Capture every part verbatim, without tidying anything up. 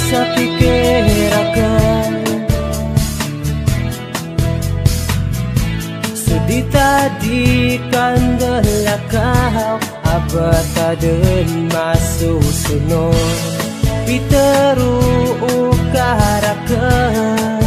bisa pikirkan. Sedih tadi kan delakau abad taden masuk suno piteru ukarakan.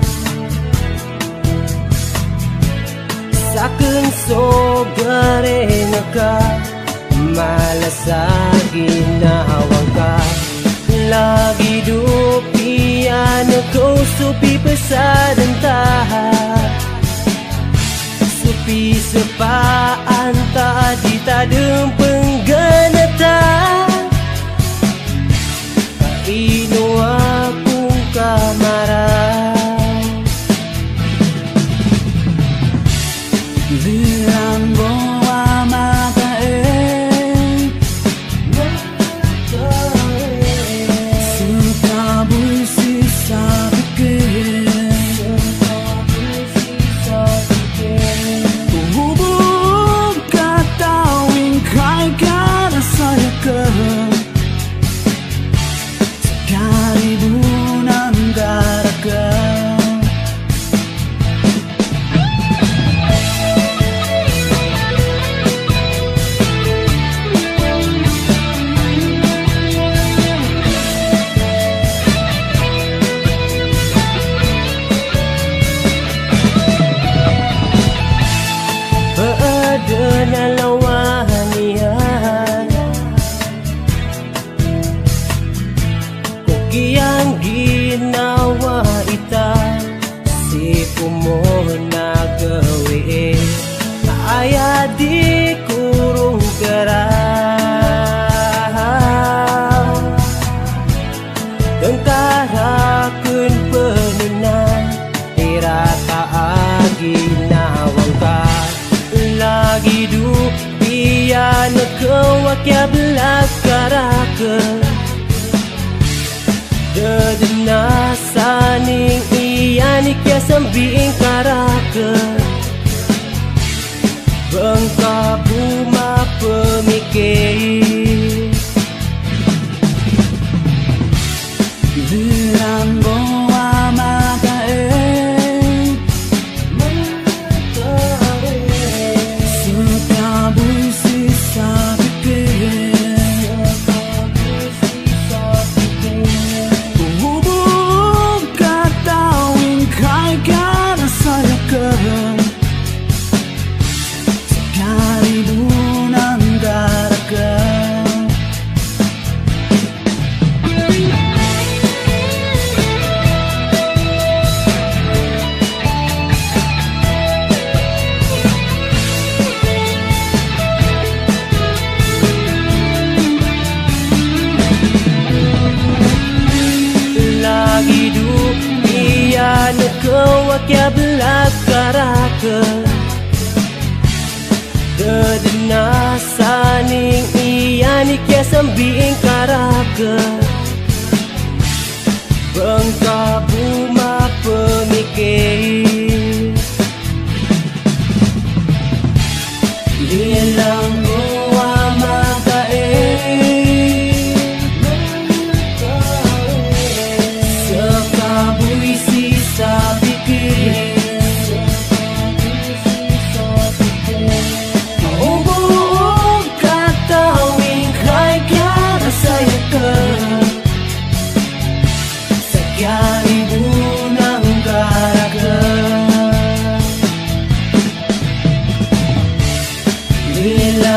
Saken so gerengaka malas lagi nawangka lagi dupian kau supi pesadentah supi sepaan tadi tadem penggeneta ino aku kamarang bilang bawa mata eh suka bersisa pikir hubung kata wingkai kata saya ke sekali bunan garakan. Dengan lawanian kukian ginawa ita si kumona gawe ayah di kurung gerah tengkarakeun penunan irata aginawangka lagi dupian kewakya belakarakan dedena saning iyanik ya sembing karakan bengka buma pemikir bilang bawa mata eh kewakya belakarakan dedena saning iyanik ya sembing karakan bengka buma pemikir hilang bawa mata eh sekabui sisa pikir hubung kata wingkai kata saya ke sekali bunang garakan bila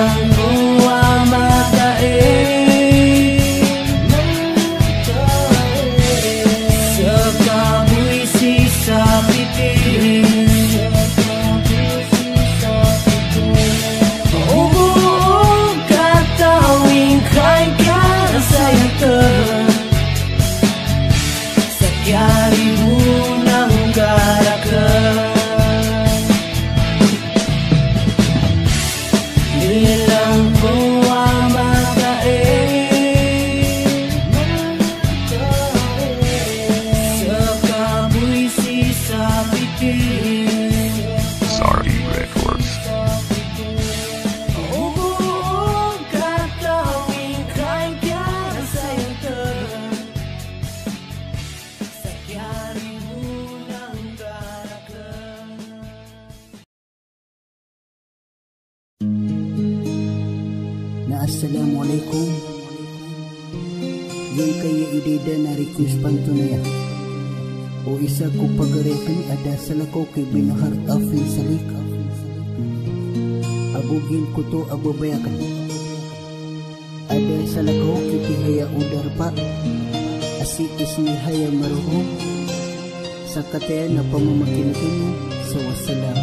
Assalamualaikum. Yang kaya idida na request pantunaya. O isa ko pagarekan ada salako kay binahar afin salika. Abugin ko to ababayakan. Ada salako kay tihaya udar pa. Asikis ni haya maruho. Sa kataya na pamamakin-kin mo sa wasalam.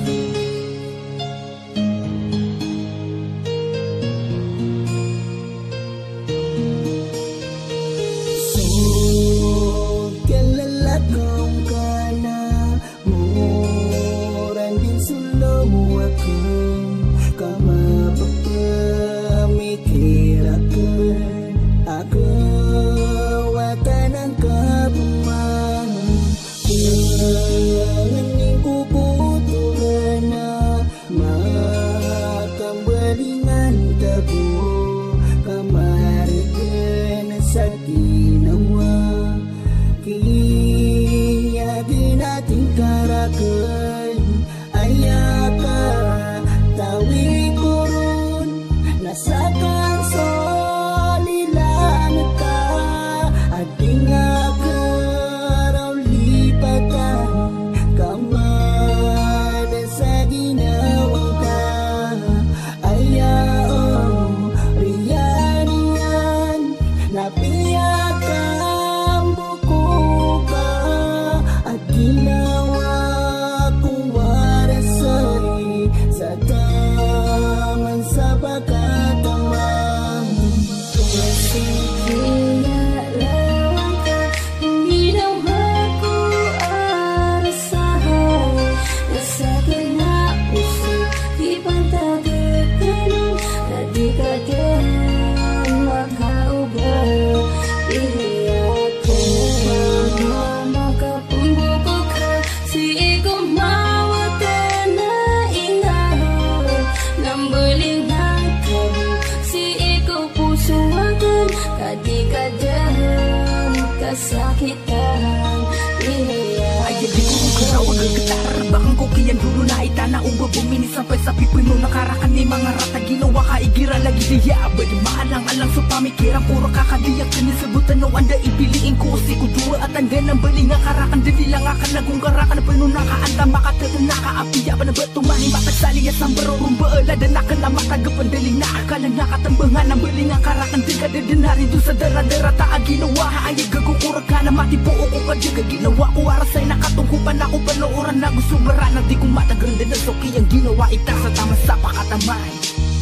Sampai sapi penuh nakarakan ni mga rata ginawa kaigira lagi diya bagaimana lang alang sa pamikiran puro kakadiyak kini sebutan no anda ibiliin ko si kudua at anda ng bali nga karakan dili lang akan nagong karakan penuh nakaanda makatatan nakaapiya pa na batumani matagsali at sambaro rumbaala dan akan na matagapan dali na akalang nakatambangan ng bali nga karakan di ka dadanarin doon sa dara-dara taa ginawa ay gagukura ka na matipuo ko ka di ka ginawa ko arasay nakatungkupan ako panooran na gusto barana di kong mataganda na soki ang ginawa ita sa tama sa pakatamay.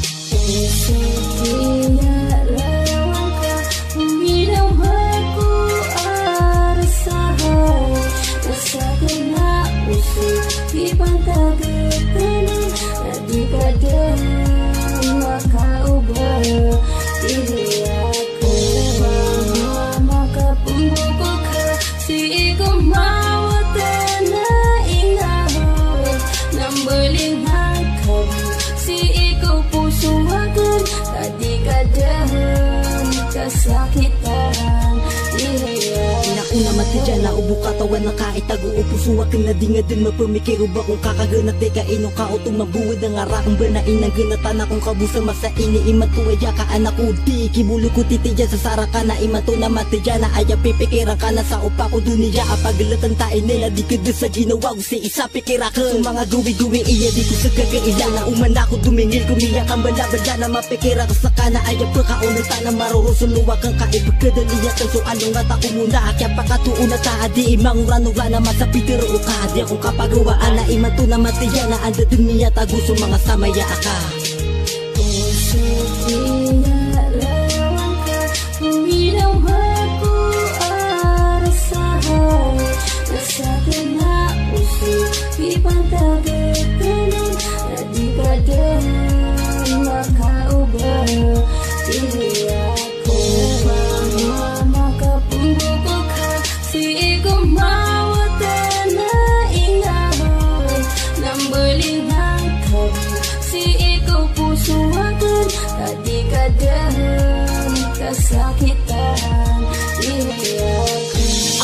Setiap langkah minum aku arasahan rasakan nak usik di pantai ketenang di kadang maka ubah diri aku maka pembuka si iku mau tanah ingat nambeling si iku pusuwakan tadi kadang kasakitan Inauna matidyan na ubo katawan na kaitago upusuwakan na di nga din mapamikiro ba kung kakagana teka ino ka o tumabuwid ang arakang banain ang ginatan akong kabusa masa ini imatuwaya ka anak ko di kibulo ko titidya sa saraka na imato na matidyan na aya pipikiran ka na sa upa ko duniya apagilatan tayo nila di kada sa ginawa ko si isa pikira ka so mga guwi-guwi iya di ko sa kagailan na uman ako dumingil kumiyak ang balabala na mapikira ka sa kana aya pagkaunatan na marurusuluwa kang kaibagkadaliya kan so anong nga tako muna kaya pakatuon na taa di imang ranura na masapitiro ka di akong kapagawaan na imato na matiya na anda din niya taguso mga samaya ka setiap langkah minum aku arasahan rasakan nak usik di pantai ketenang di kadang maka ubah diri aku maka pembuka si iku mau tanah ingat nambeling hangkap si iku pusuwakan tadi kadang kasakitan diri aku ako ay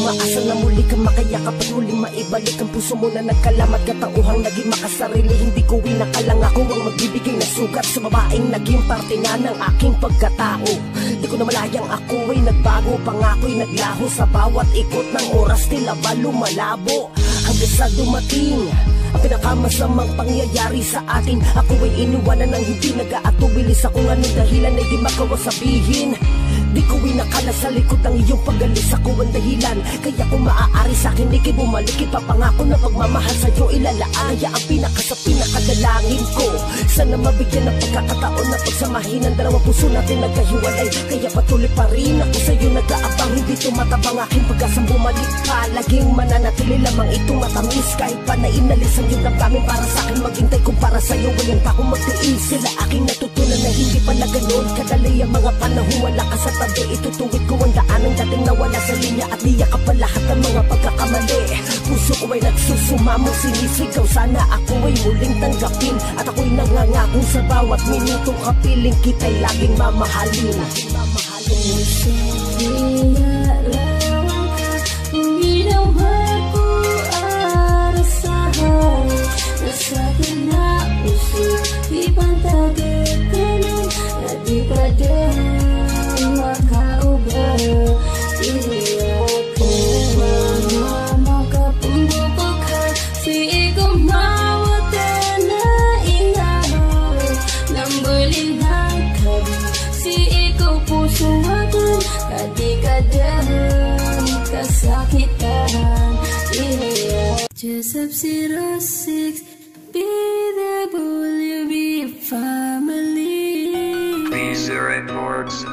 umaasa na muli ka makayakap at muling maibalik ang puso mo na nagkalamat katauhang naging makasarili. Hindi ko winakalang ako ang magbibigay na sugat sa babaeng naging parte na ng aking pagkatao. Di ko na malayang ako ay nagbago, pangako'y naglaho sa bawat ikot ng oras, tila ba lumalabo hanggang sa dumating ang pinakamasamang pangyayari sa atin. Ako ay iniwanan ng hindi nag-aatubilis akong anong dahilan ay di makawa sabihin. Di ko inakala sa likod ng iyong pag-alis ako ang dahilan. Kaya kung maaari sa akin ikay bumalik, ipapangako na pagmamahal sa'yo ilalaalaya ang pinaka sa pinakadalangin ko. Sana mabigyan ng pagkakataon na pagsamahin ang dalawang puso natin nagkahiwalay. Kaya patuloy pa rin ako sa'yo nag-aabang, hindi tumatabang aking pag-asang bumalik pa. Laging mananatili lamang itong matamis kahit pa na inalis ang iyong damdamin para sa akin maghintay kung para sa'yo walang pa akong magtiis. Sila aking natutunan na hindi pala ganon kadali ang mga panahon wala ka sa tabi. Itutuwid ko ang daan ng dating nawala sa linya at iyak pa lahat ng mga pagkakamali. Puso ko ay nagsusumamong sinisigaw, sana ako ay muling tanggapin at ako'y nangangako sa bawat minutong kapiling kita'y laging mamahalin. Puso nilarawan ka, ginawa ko arasahan. Nasabi na puso, ipantagay ka nun na di pa din makaubah. Iniyak ko mamakapumbukok ka, si ikaw mawatan na ingahon nang bulinan ka, si ikaw puso akin kadikadahan kasakitan. Iniyak Jessup zero six B W B family. Please reports.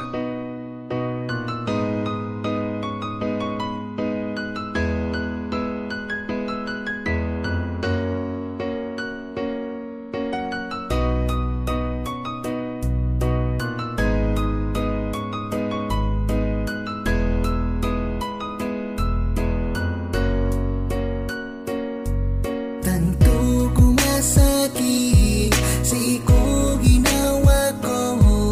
Tanto kumasakit sa iko ginawa ko,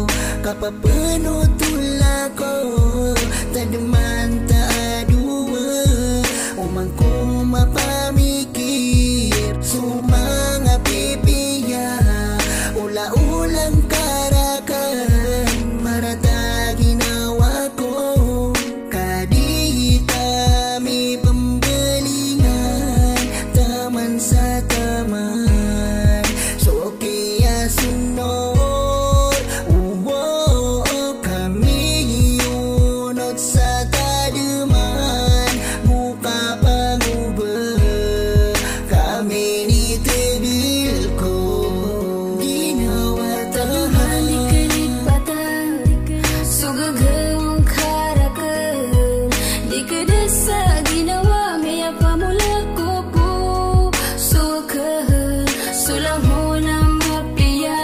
kapapanutula ko tadaman taadua umang ko mapamikir sumanga pipiya ula-ulang karakan marata ginawa ko kadi kami pembelingan taman sa taman so kaya sunod uwo kami yunot sa tademan buka pangubah kami ni tebil ko ginawa tahan Kalipatan, sugagawang karakan, di ka dasa ginawa, may apamula ko po. Sukahan, sulang mo na mapiya,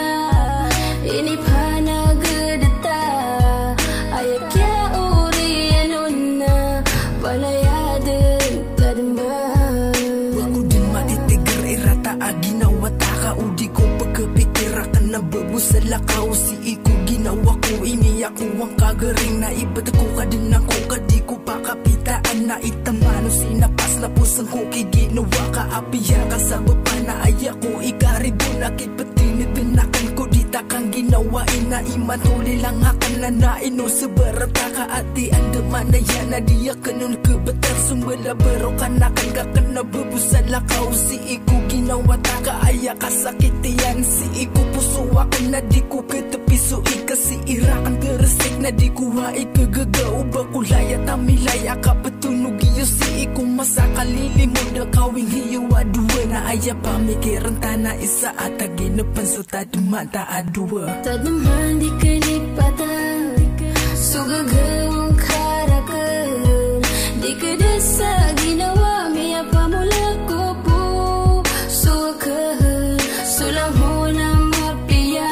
inipanagadata, ayak ya uri anon na, palayadan tadamban. Wako din matitigar irata aginawa taka udi ko pagkapitira ka na babusala ka o si iko ginawa ko iniyak ko ang kagaring na ibat ko ka din ako kadi ko pa kapitaan na itamano sinapas na pusang ko kiginawa ka apiya ka sa baba na ayak ko ikaribo nakit patinit binakan ko di takang ginawain na iman huli lang akan na naino sa barata ka ati andaman na yan na diya kanun kebetar sumbala baro kanakan ka kana babusala ka o si iko ginawa taka ayak kasakitian si iko puso akan na di ko katapi so ikasi irakan teresik na di ko haik kagagao bakulaya tamilaya ka patunog iyo si iko masakalili mo da kawing hiyo adua na aya pamikiran tanah isa at aginapan so tadumata adua Tadamhan di kalipatan, sugagawang karakan, di ka dasa ginawa, may apamula ko po. Sukahan, sulang mo na mapiya,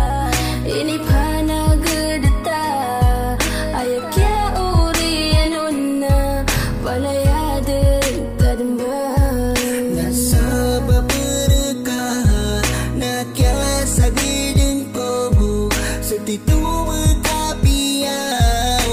inipanagadata, ayak ya uri anon na, palayadan tadamban. nasa baberka na kaya sa gilin ko sa tituwa kapiyan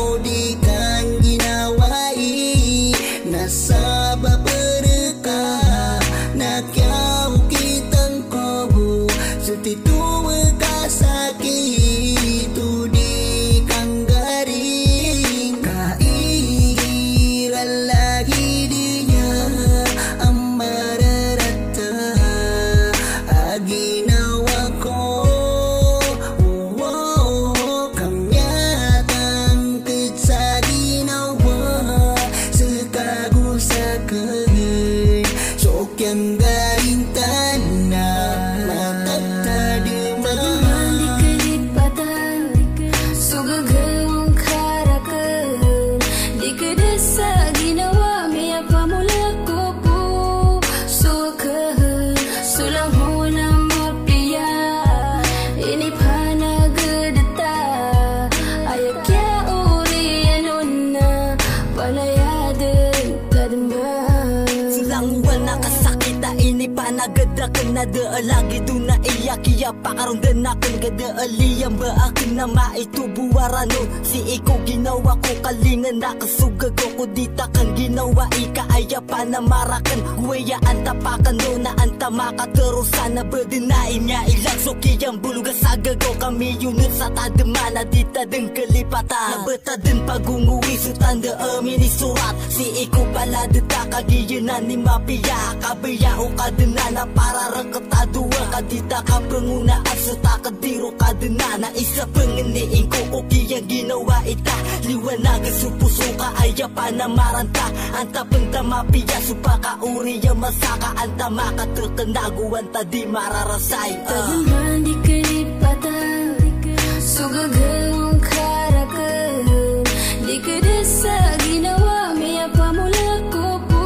kena da lagi tu na iya kia pakarong dan akan gada aliyang ba akin na maitu buwarano si iko ginawa ko kalingan nakasuga ko ko dita kan ginawa ika aya pa na marakan guya antapakan no na anta makaterusan na bedinain niya ilang so kiyang buluga sagago kami yunut sa tademana dita deng kelipatan na betadin pagunguwi su tanda amini surat si iko pala dita kagiyanan ni mapia kabaya o kadenana para reketadua kadita ka pengunaan serta kadiro kadenana isa pengeniin ko o kiyang ginawa ita liwanaga supusuka aya pa na maranta anta penta mapia supaka uri yang masaka anta makaterkenaguan tadi mararasay uh. Tadman di kelipatan sugagawang karakan di kedesa ginawa miya pamula ko po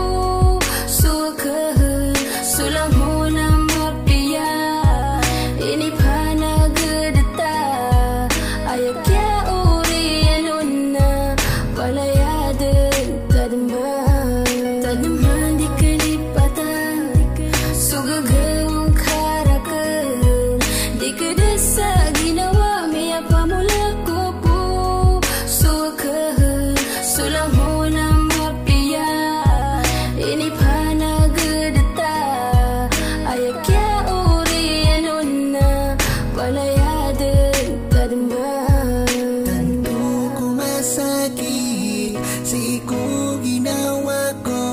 sukahan sulang muna mapia ini panagedeta ayak ya uri anuna palayadan tadman tadman di kelipatan sugagawang karakan di kedesa ginawa miya pamula ko po sukahan sulang muna mapia ini panagedeta ayak ya uri anuna palayadan tadman Tanto ko masakit sa iko ginawa ko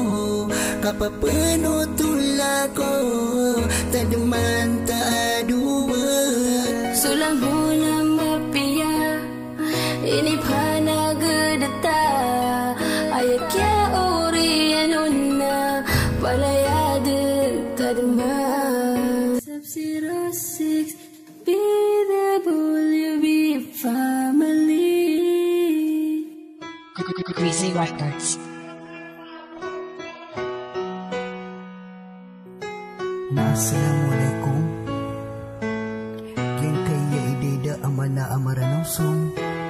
kapapanutula ko tadaman taadua sulang muna mapia ini panagedeta ayak ya uri anuna palayadan tadman Sub zero six B W B family Greasy Records. Assalamualaikum. Ken kaya ideda amana amaranaw song.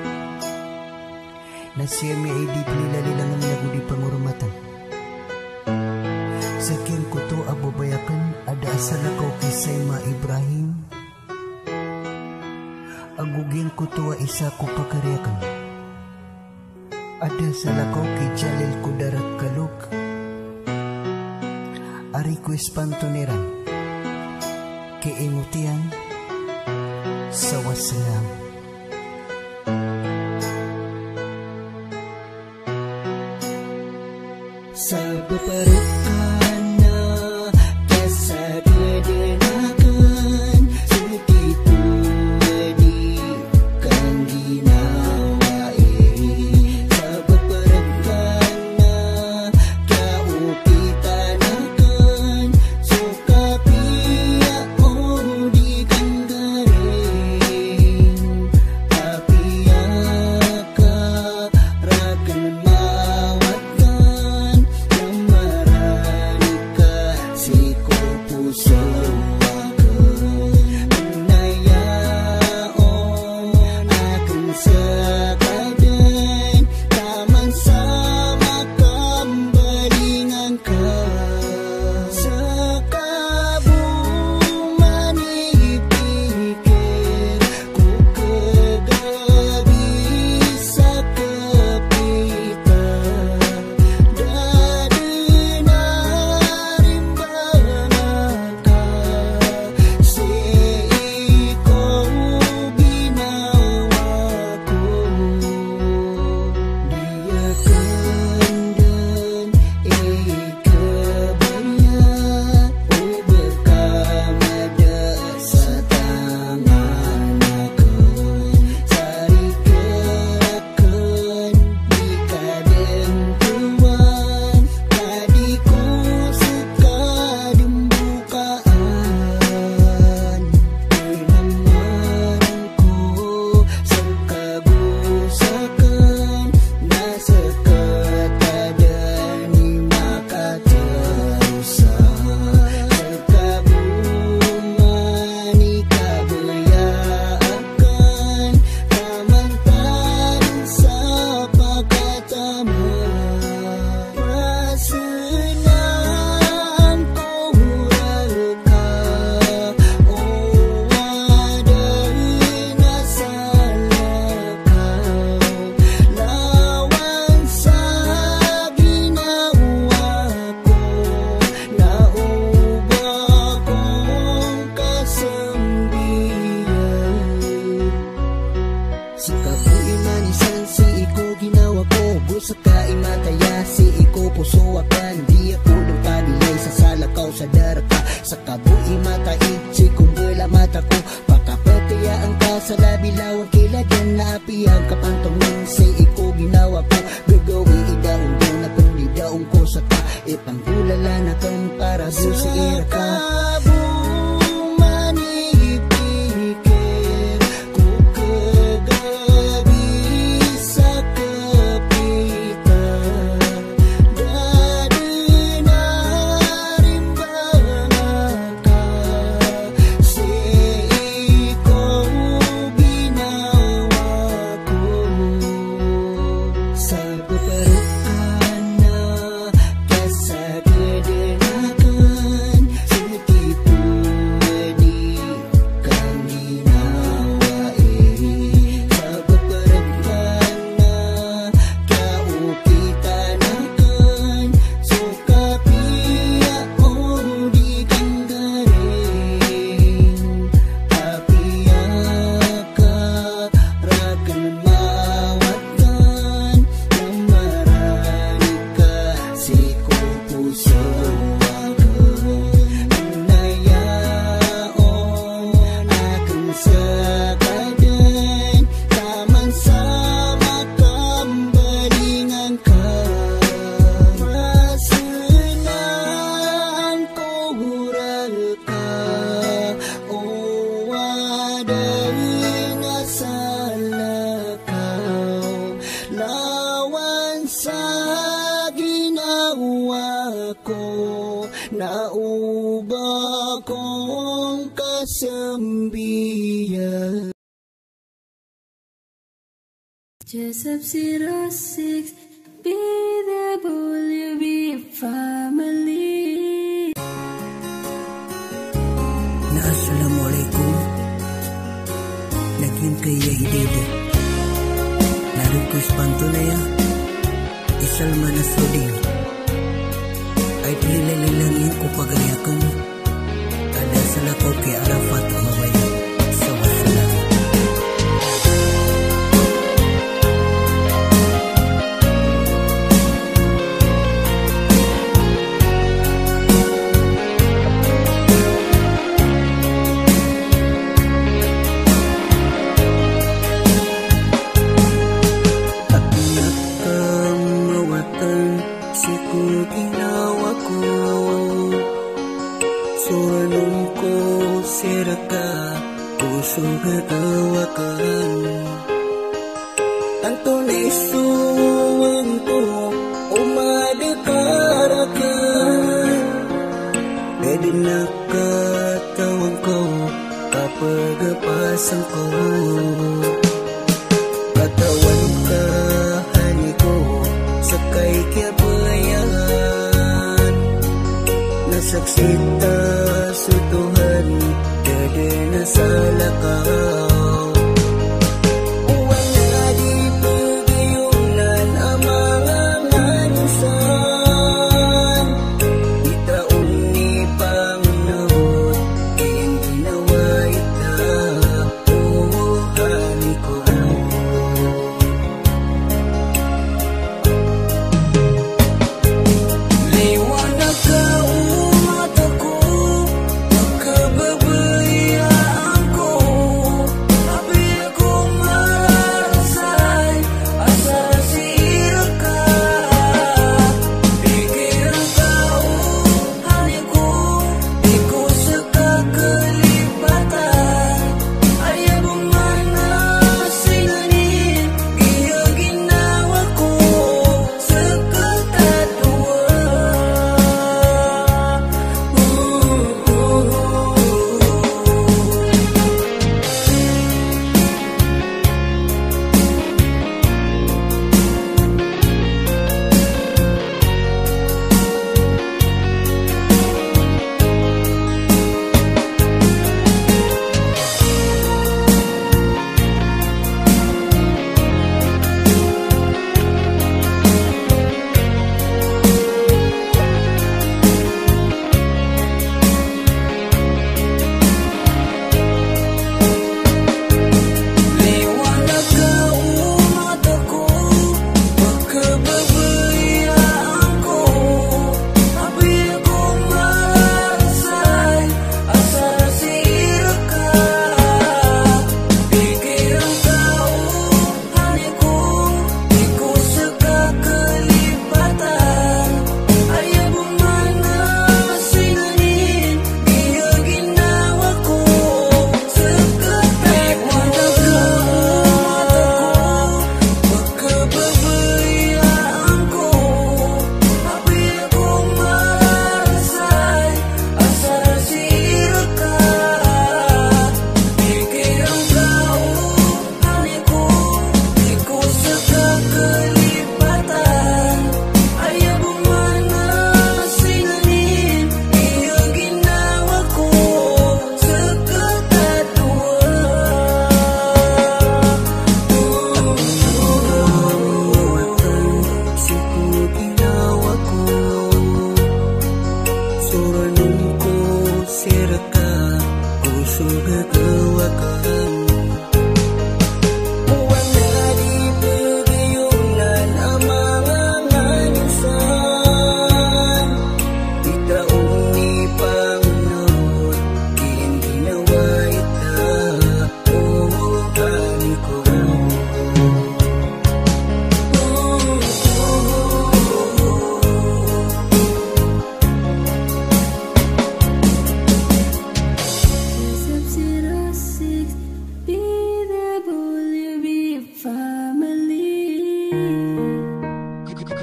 Nasya mi idi pinilalilangan lagu di pangurumatan. Sa ken ko to ababayakan ada asal ako kisay ma Ibrahim. Agugin ko to isa ko pakaryakan. Ada salakaw ki Jalil ko darat kaluk. Ari ko espantoniran. Keingutian sa wasalam. sa beperukan na kasadedenakan segitu di kan ginawa iri sa beperukan na kau kita nakan suka pia o di kan garing tapi ka rakan mawatan yang marah ginawa ko, busa ka imataya, si iko puso akan, di ako nang pagilay sa salakaw sa daraka, sa kabuhi matai, si kumbula mata ko, pakapatiyaan ka sa labilaw ang kilagan na api ang kapantong si iko ginawa ko, gagawi idaong daw na kundi daong ko sa ka, ipanggulala na kang para busi iraka. Nauba kong kasambiyan. Jessup zero six B W B family. Na assalamualaikum. Naging kaya idede. Lalu ko spanto na ya. Isal manasuding. Ay pililalilangin ko pagayakan. Ada salah ko kay Arafat mamaya. Sa wasalam. Katawakan ang tunay suwang ko umadekarakan pwede nakatawang ko kapagapasan ko katawan ka hani ko sakay kiabayan nasaksita sa Tuhan dede na sa lakaw. Mataku, pagkababayaan ko.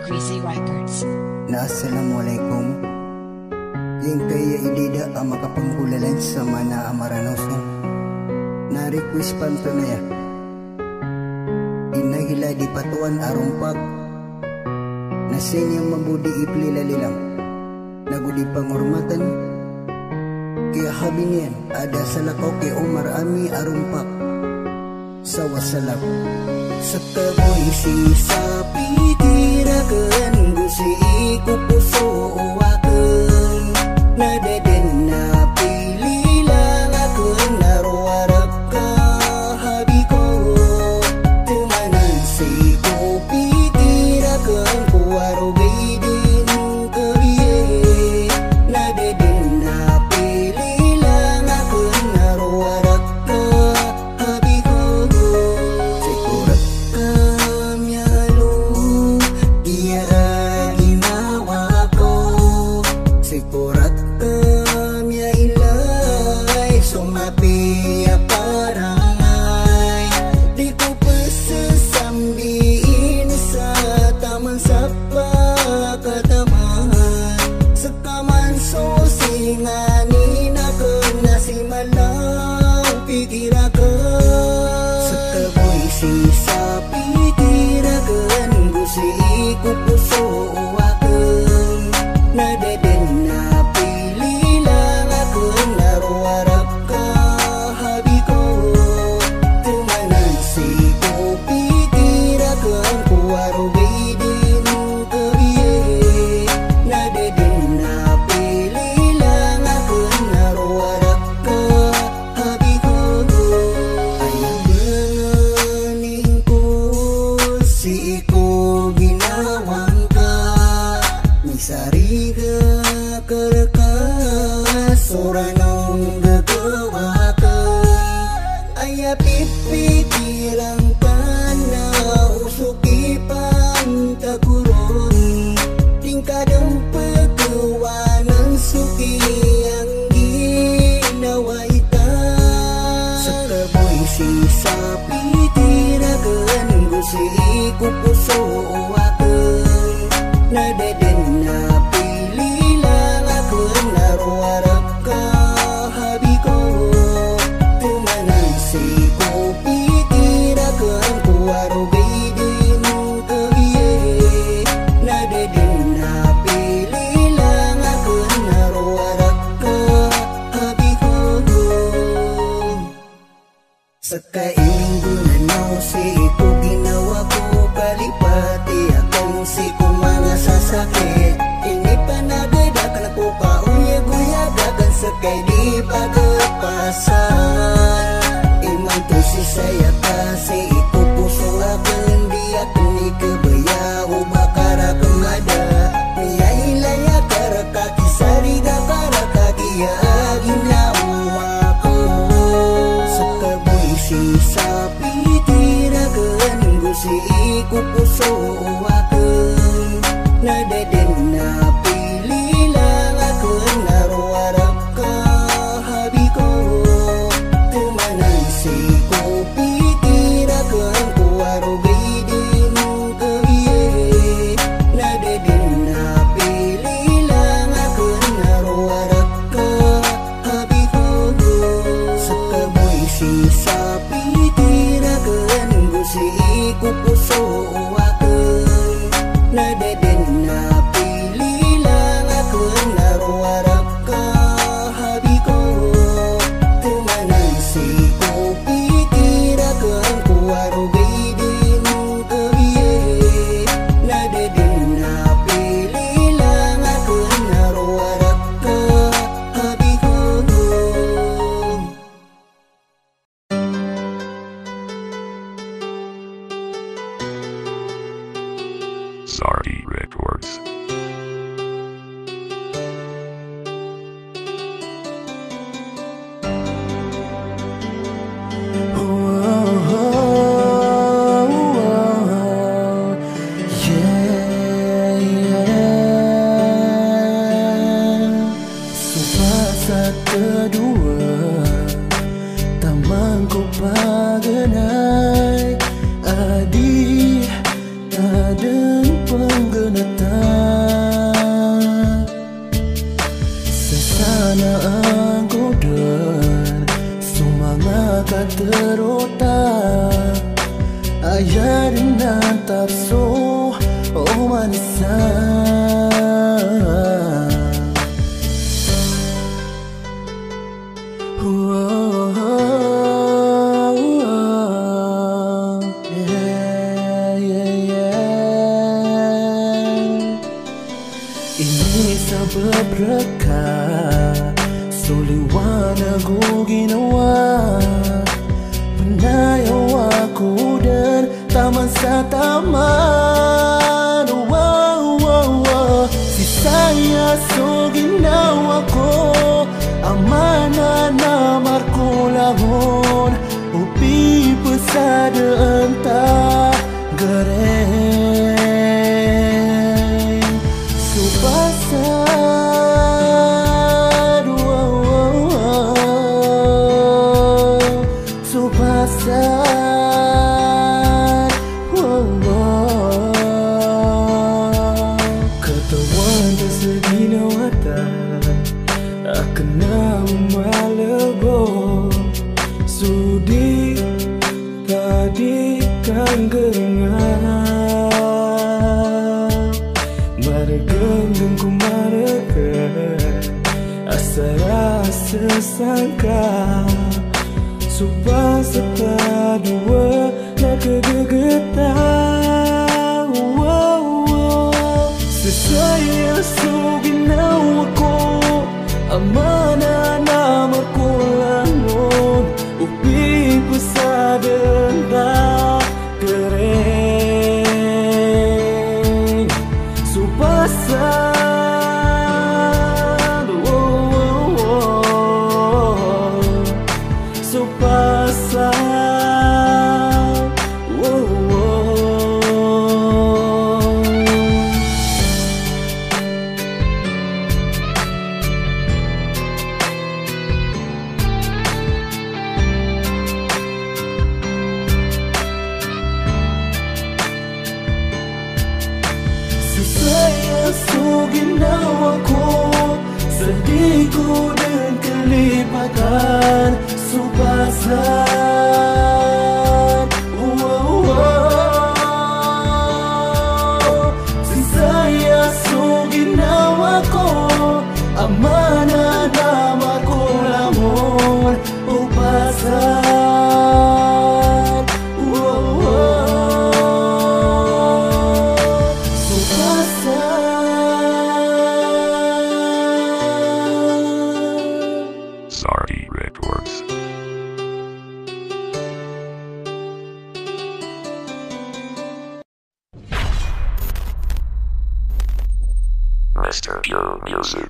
Greasy Records. Na assalamualaikum. Yang kaya idida ang makapanggulalan sa mana amaranosong. Na request panto na ya. Inahila di patuan arumpak. Na sinyang mabudi iplilalilang. Nagudi pangurmatan. Kaya habi niyan ada salakaw kay Omar Ami arumpak. Sa wasalap. Sa kaboy si sapi tirakan gusi iku puso uwakan nadeden na pili lang akan naruarap ka habi ko temanan si kopi tirakan kuwaro gaidin kabiye nadeden na pili lang akan naruarap ka habi ko sikurat Sikurat kami ilay sumapi parangay di ko pasasambiin sa tamang sapa katamahan sa kaman susinganin ako na si malang pitirakan sa kaboy si sapi tirakan gusi ko puso uwakan nadeden na pili lang ako naruarap ka habi ko temanan si kopi tirakan kuwaro gaidin kabiye nadeden na pili lang ako naruarap ka habi ko ayang ganganin ko si iko ginawang ka may sariga karakas soranong gagawa ka ay pipitirang ka na usukipan taguron tingkadang paggawa ng suki ang ginawa ita sa kaboy si sapi tiragan gusi ko puso uwakan nadeden na pili lang ako naruarap ka habi ko temanan si kopi tirakan kuwaro gaidin kabiye nadeden na pili lang ako naruarap ka habi ko sa kaingunan si iko ginawa ko kalipati akong si kumanga sasakit ini panagadakan ako kauyag-uyagakan sa kay di pagpasan iman to si saya kasi iko puso akan di akan ikabaya o bakara kamada niya ilaya karakaki sarida karakaki agim lawa ko sa kaboy si sapi tiragan gusi iko puso uwakan nadeden na pili lang ako naruarap ka habi ko temanan si kopi tirakan kuwaro gaidin kabiye nadeden na pili lang ako naruarap ka habi ko sa kaboy si sapi tirakan gusi ko puso uwakan nadeden na pili lang ako naruarap ka habi ko temanan si kopi tirakan kuwaro gaidin kabiye nadeden na pili lang ako naruarap ka habi ko Sardi Records. Kedua taman ko paganay adi tadeng penggenatan sesana anggodan semangat terotak ayah dan tapso oh manisan berkah suliwana gu ginawa penayaw aku dan taman sa taman wow, wow, wow. Si saya so ginawa ko amana na marko lahon upi pesada entah gereng supasa ketawan tersegina watan akan nama lebo sudi tadi kan gerengan meregenggeng ku meregen asara sesangka supaya serta dua nak kegegetan wow, wow. Sesaya suginaw ako amana nama ko langon upi ko sa denda gereng supasa ginawa ko sedihku dan kelipatan subasan wow, wow. Si saya so ginawa ko amana nama ko lamon upasan wow, wow. Subasan Sardi Records. Mister Pure Music.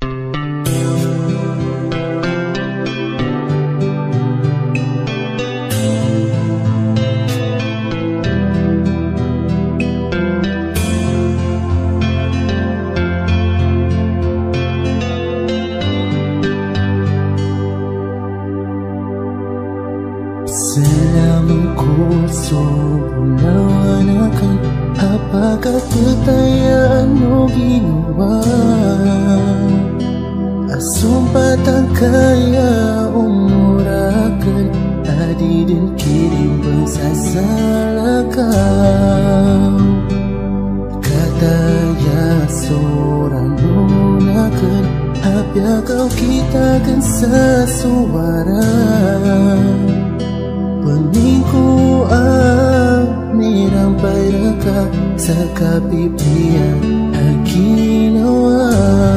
Selamaku sobunawanakan apakah ketayaan mo ginawa asumpatan kaya umurakan adi din kirim bersasalakan kataya seorang lunakan apya kau kita kan sesuara peningku nirampai raka sakapipian aginawa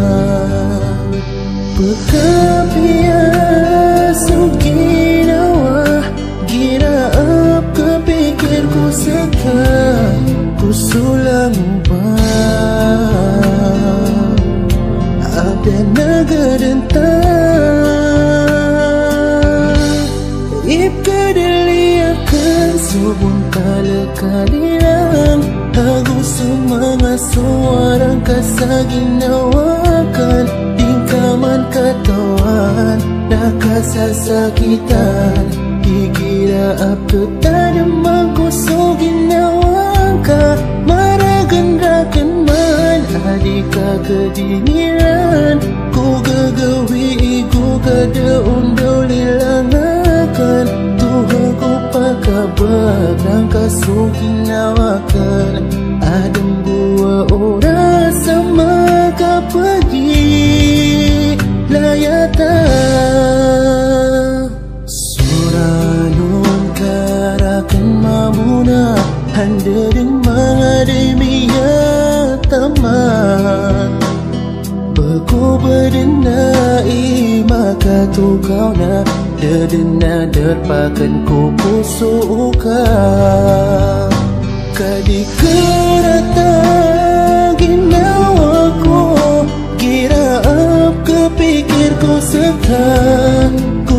pekapian suginawa giraap kepikirku seka kusulang ubah ada nagadentang ipkadaliakan subun kala kalilang aku semangat suara kasaginawakan tingkaman katawan nakasasakitan dikira apa tak ada mangku so ginawakan maragan kedinginan. Ku gegawi igu kada undau lilangakan. Tuhan ku pakabar rangka suking nawakan. Adem gua ora sama ka pergi layata. Suranun karakan mamuna handarin mengademiya taman. Beku berdenai maka tu kau na dedena derpakan ku pusuka. Kadi kerata ginawaku kira ap kepikir ku setan ku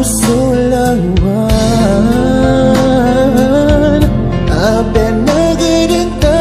sulangwan aben nagedenta.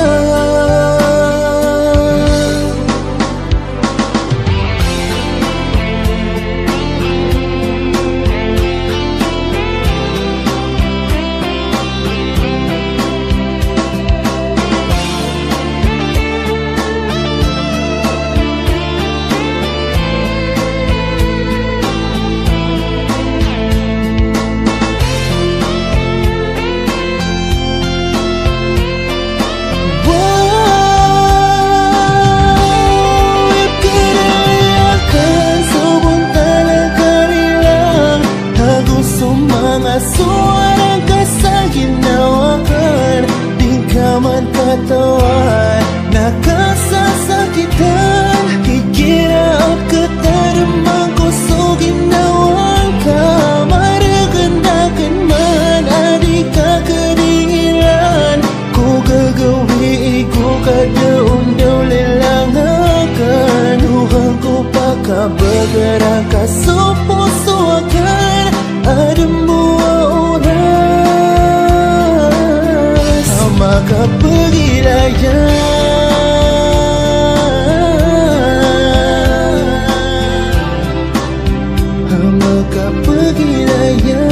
Suara kesal ginawakan dingkaman katawan nakasa sakitan kikira ketaremang kuso ginawan kamar gendakan man adika kedinginan. Ku gegawi ku kada undau lelangakan. Tuhan ku paka bergerak kasupu suakan. Adem maka pergilah ya. Maka pergilah ya.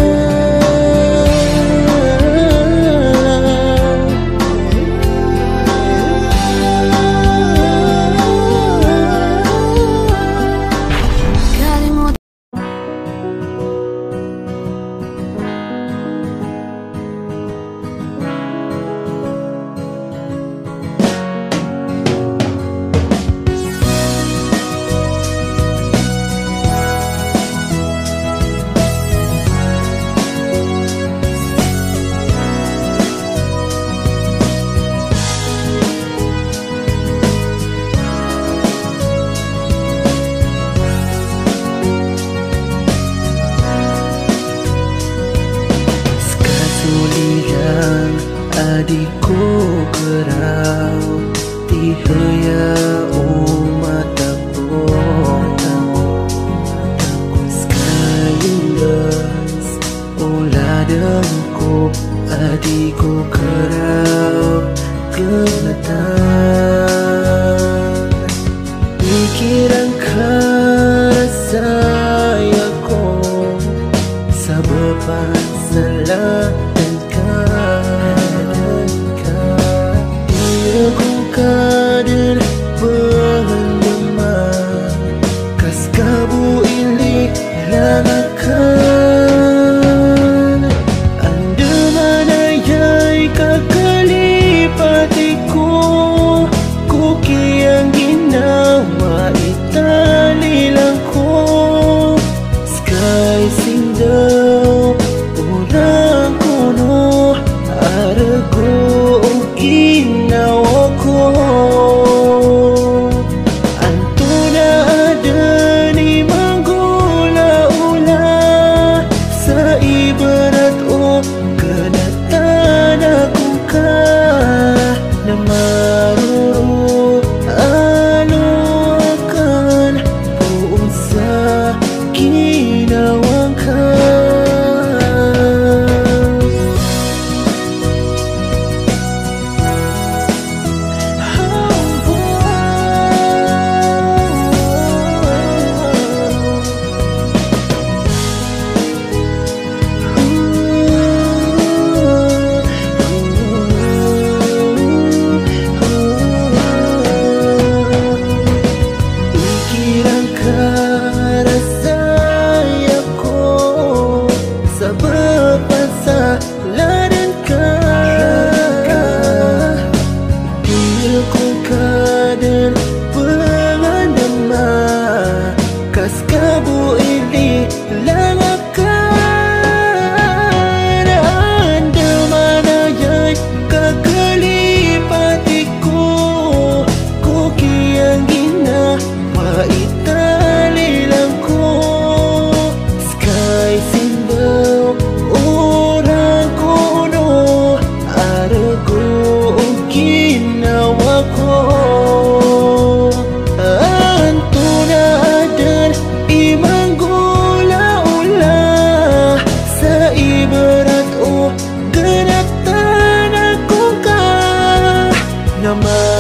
Adikku kerau tihaya umat takbong sekaligus uladengku. Adikku kerau kelatan pikiran kerasayaku sababan salah kader pengendemah kas kabu ini langakan. Anda mana yai kakalipatiku ku kiang ginawa italilangku. Sky sindau orang kuno arago ginawaku. Antuna ada ni manggula ulah saibarat oh kenatan aku kah namaruru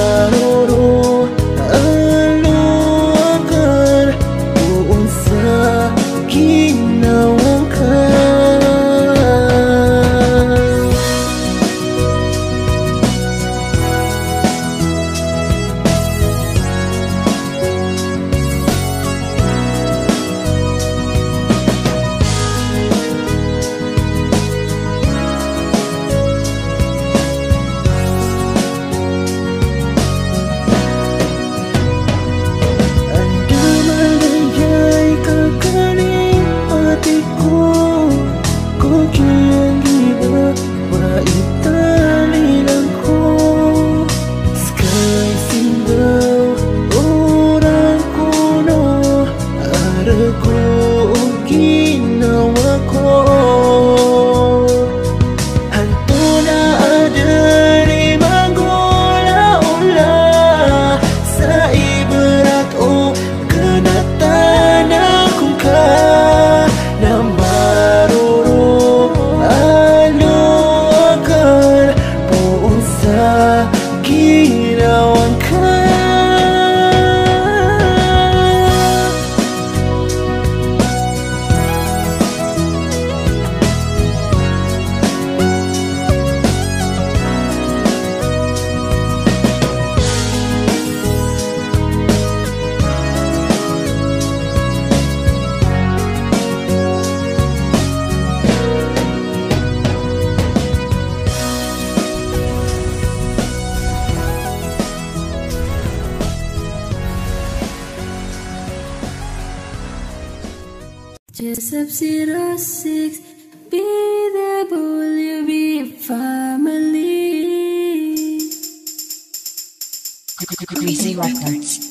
maruru aluakan buun sa ginawang ka. Jessup zero six, be the W B family. Greasy Records.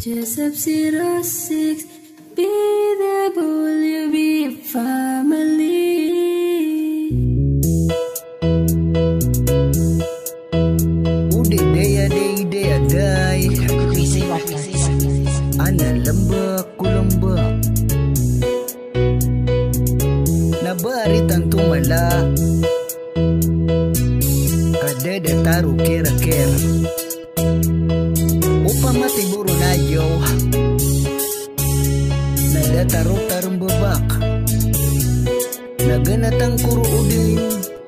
Jessup zero six B W B family. Udah daya day daya day ana lembek ku lembek nabari tantu mala kadede taru kera-kera upa mati buru nayo nada taru-tarong babak naganatang kuro udin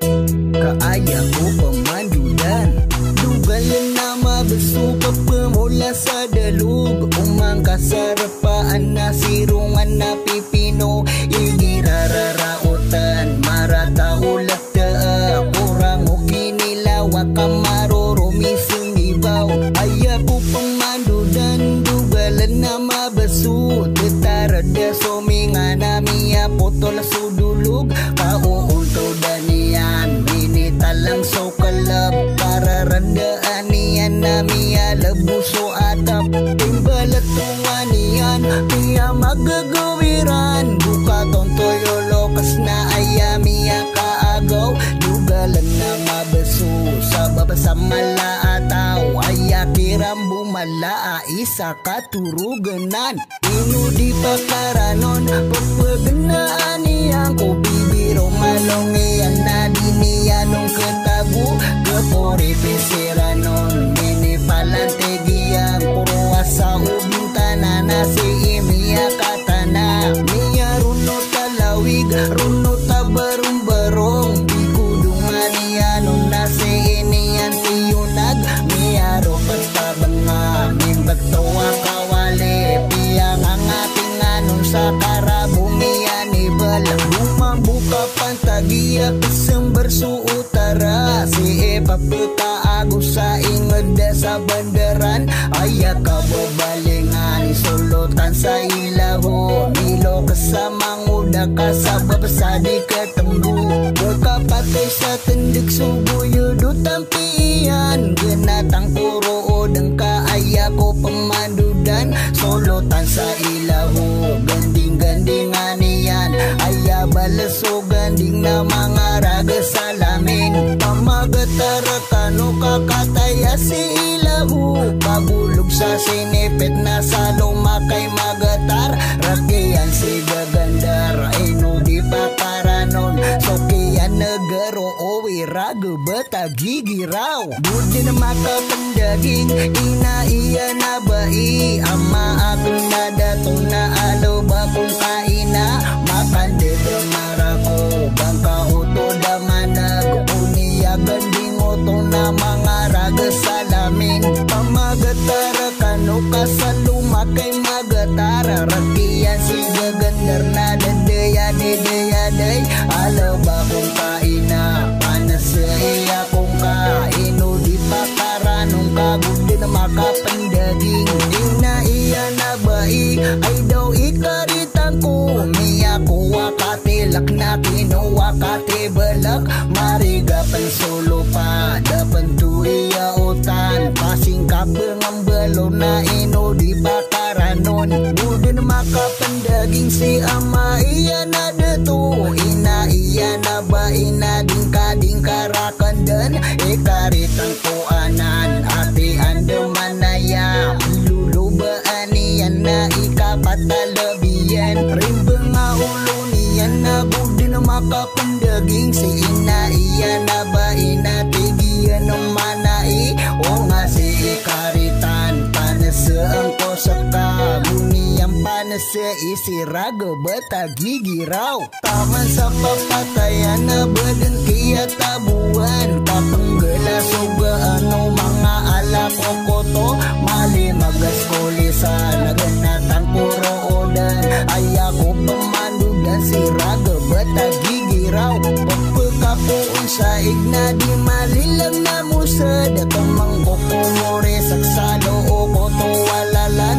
kaaya ko pamandudan dugalan na mabasuka pamula sa dalug umang kasarapaan na sirungan na pipino igirararautan marata ulat daa kurang o kinilawa kamaro rumising ibaw aya ko pamandudan dugalan na mabasu tetarada sominga na miya potol sudulog kauunto danian binitalang so kalab kararandaan niyan na miya labuso atap timbalat tunganian miya magagawiran buka tontoyo lokas na aya miya kaagaw dugalan na mabaso sa babasa malaataw aya kiram bumala isa katuruganan inudi pakaranon papaganaan niyang ko bibiro malongian na diniyanong ketabu gapore pesiranon mini palantegiyang puro asa ubing tanana si imiya katana miya runo talawig runo tabarong-barong bikudungan niyanon na si iniyan tiyunag miya ro pagtabanga mimbagtawa kawali piyang ang ating anon sa karabumiyan ibalang bumabuka pantagiya kasambar su utara si epaputaago sa ingod sa bandaran aya kababalingan sulutan sa ilaho nilo kasamang uda kasabab sa di katembu berkapatay sa tendik subuyo dutampiyan genatang puro odang kaaya ko pamandudan sulutan sa ilaho ganding-gandingan niyan aya balaso ganding na mga raga salamin pamagatara kano kakataya si ilahu pagulog sa sinipit na sa lumakay magatar rakiyan si gagandar ino di pakaranon sokiyan negaro owi raga batagigiraw budi na makapandaging ina iya na bai ama akong nadato na alo bakong kaina makande marako bangka uto damanag uniya ganding uto na mga raga salamin pamagatara kano kasaluma kay magatara rakiyan si gagandar na dadaya dedaya day alo bakong kaina panas sa iya kong kaino di pakaranong kagundi na makapandaging ina iya na bai ay daw ikaritan ko miya ko wakatilak na kinuwa katibalak marigapan solo pa dapan tuiya utan pasing kabang balo na ino di bakaranon budin makapandaging si ama iya na deto ina iya na ba ina dingka dingkarakandan ikaritang kuanan ati andaman na ya lulubaan niyan na ikapatalabiyan rimbang nga ulo niyan na budin makapandaging si ina iya na ba ina tigiyan ng manai o nga si ikaritan panasaan ko sa kaguniyang panasa isirago batagigiraw taman sa papatayan na badan kaya tabuan papanggala soga ano mga alak o koto mali magaskolisa naganatang puro odan ayako pamandudan si raga batagigiraw pagpagkapuon sa igna di malilang na musa datamang kukumore saksalo o koto walalan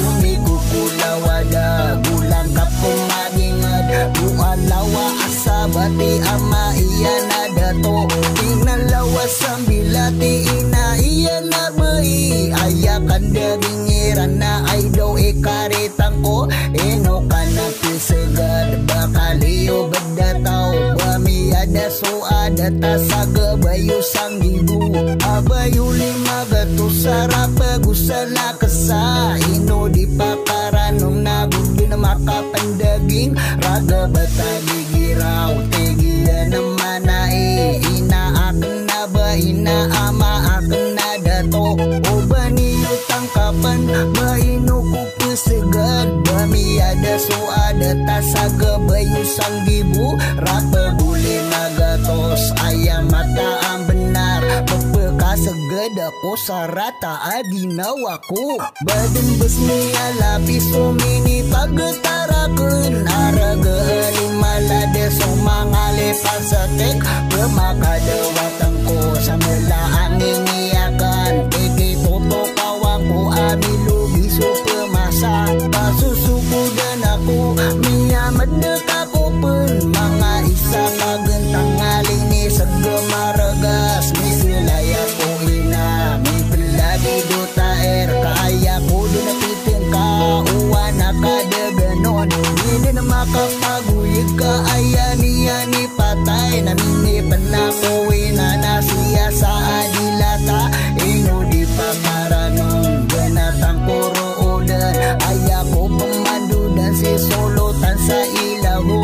bumikukulawada gulang kapumagingad bualawa asabati ama iya na dato tinalawas ang bilati ina iya na bai ayakan daging iran na idol karitang ko ino ka na pisagad bakaliyo bada tao bamiada so ada tasaga bayu sanggibu abayu lima gato sarap gusala kesa ino di pakaranong nagugin makapandaging raga batagi giraw tegiya naman na e ina akan na ba ina ama akan na dato o baniyo tangkapan baino ko pesegad bamiada so ada tasaga bayu sanggibu rapa buli magatos ayam mata ang benar pepekasegad ako sarata adinawaku badan besnia lapis umini pagetarakeun araga limalade so mangale pasatek pemakadewatan ko samela angin iakan tiki toto kawang ko amilu bisu pemasa pasusuku dan aku mia medek aku pun mga isa kagentang ngaling ni segemaragas misilaya ko ina mi pelagi duta air kaya ko dinapitin ka uwan akadaganon ini na makapaguyig ka ayani yani patay namini panakuwi na nasiya sa adilata ino di pakaranong ganatang puro udan ayako pemandu dan si solotan sa ilawo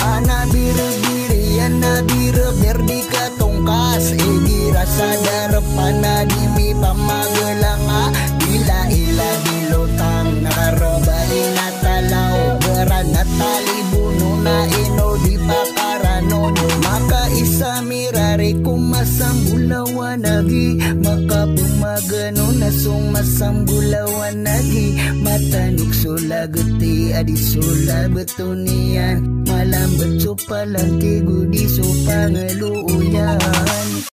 anabira-biri anabira berdi katongkas igira sa darapan na dimi pamagalanga bila ila dilutang nakaroba inatalaw beran na talibuno na ino di pakaranon maka isa mirari kumasambulawan lagi maka pumagano na song masambulawan lagi matanuk sulageti adi sula betunian malam becupalan tigu di supangeluyan